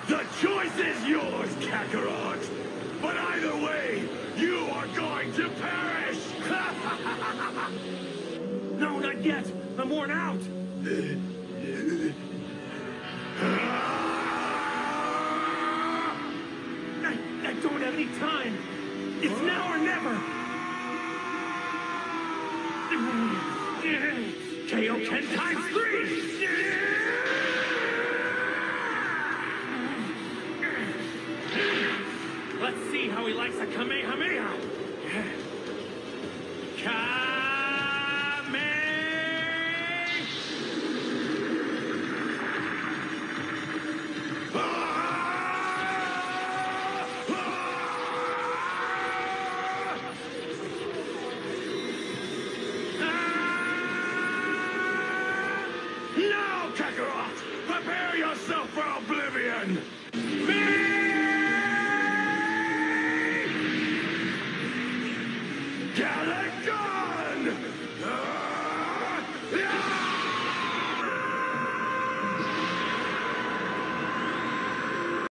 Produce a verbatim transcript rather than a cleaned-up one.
The choice is yours, Kakarot! But either way, you are going to perish! No, not yet! I'm worn out! I, I don't have any time! It's now or never! K O ten times three! Let's see how he likes a Kamehameha! Kame! Now, Kakarot! Prepare yourself for oblivion! Galagon! Ah! Ah!